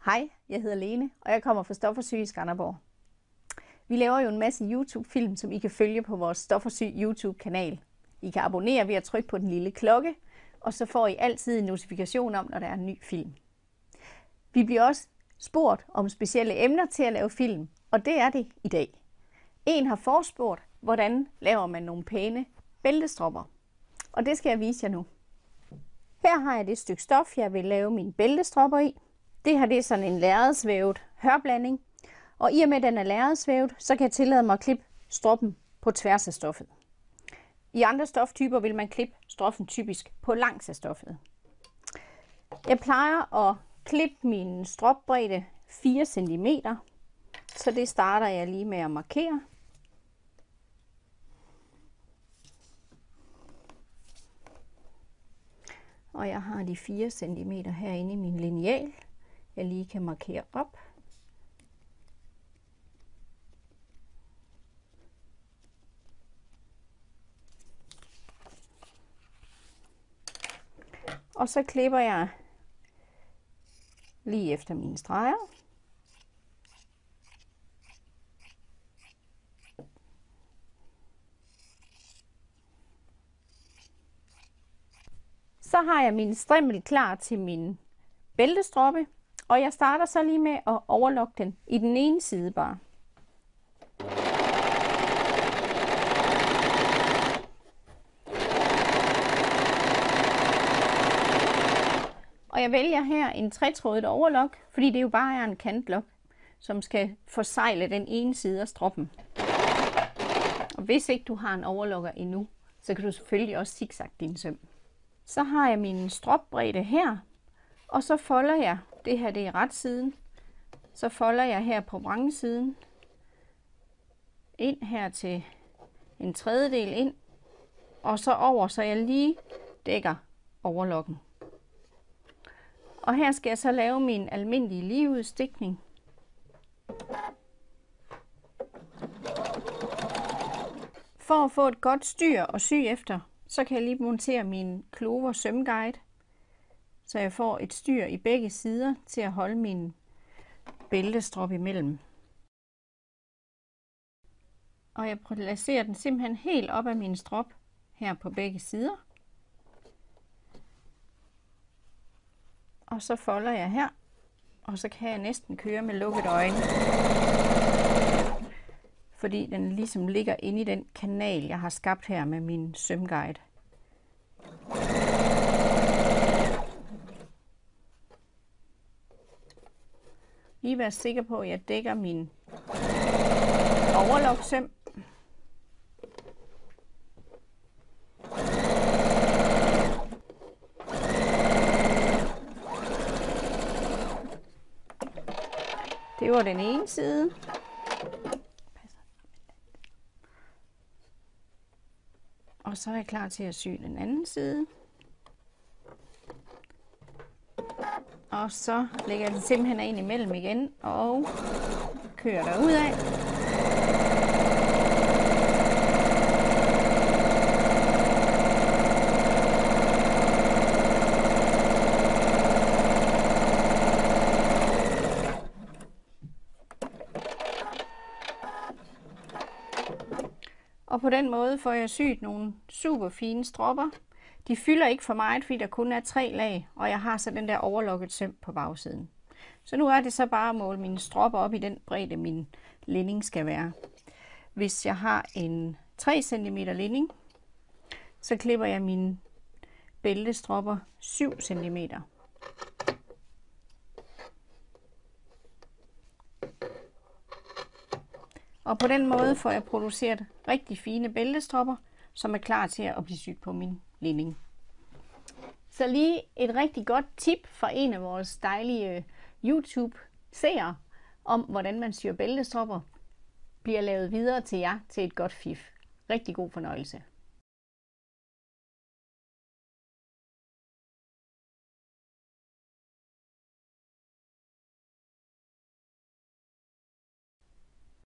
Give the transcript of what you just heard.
Hej, jeg hedder Lene, og jeg kommer fra Stof og Syg i Skanderborg. Vi laver jo en masse YouTube-film, som I kan følge på vores Stof og Syg YouTube-kanal. I kan abonnere ved at trykke på den lille klokke, og så får I altid en notifikation om, når der er en ny film. Vi bliver også spurgt om specielle emner til at lave film, og det er det i dag. En har forespurgt, hvordan laver man nogle pæne bæltestropper, og det skal jeg vise jer nu. Her har jeg det stykke stof, jeg vil lave mine bæltestropper i. Det her det er sådan en lærredsvævet hørblanding, og i og med at den er lærredsvævet, så kan jeg tillade mig at klippe stroppen på tværs af stoffet. I andre stoftyper vil man klippe stroffen typisk på langs af stoffet. Jeg plejer at klippe min stropbredde 4 cm, så det starter jeg lige med at markere. Og jeg har de 4 cm herinde i min lineal, jeg lige kan markere op. Og så klipper jeg lige efter mine streger. Så har jeg min strimmel klar til min bæltestroppe, og jeg starter så lige med at overlokke den i den ene side bare. Og jeg vælger her en tretrådet overlok, fordi det jo bare er en kantlok, som skal forsegle den ene side af stroppen. Og hvis ikke du har en overlokker endnu, så kan du selvfølgelig også zigzag din søm. Så har jeg min stropbredde her, og så folder jeg, det her det er retsiden, så folder jeg her på vrangsiden ind her til en tredjedel ind, og så over, så jeg lige dækker overlokken. Og her skal jeg så lave min almindelige ligeudstikning. For at få et godt styr og sy efter, så kan jeg lige montere min Clover sømguide, så jeg får et styr i begge sider til at holde min bæltestrop imellem. Og jeg placerer den simpelthen helt op af min strop her på begge sider. Og så folder jeg her, og så kan jeg næsten køre med lukket øjne, fordi den ligesom ligger inde i den kanal, jeg har skabt her med min sømguide. Lige være sikker på, at jeg dækker min overloksøm. Det var den ene side. Og så er jeg klar til at sy den anden side. Og så lægger jeg den simpelthen ind imellem igen og kører derudad. Og på den måde får jeg syet nogle super fine stropper. De fylder ikke for meget, fordi der kun er 3 lag, og jeg har så den der overlokket søm på bagsiden. Så nu er det så bare at måle mine stropper op i den bredde, min linding skal være. Hvis jeg har en 3 cm linding, så klipper jeg mine bæltestropper 7 cm. Og på den måde får jeg produceret rigtig fine bæltestropper, som er klar til at blive syet på min linding. Så lige et rigtig godt tip fra en af vores dejlige YouTube-seere om, hvordan man syr bæltestropper, bliver lavet videre til jer til et godt fif. Rigtig god fornøjelse.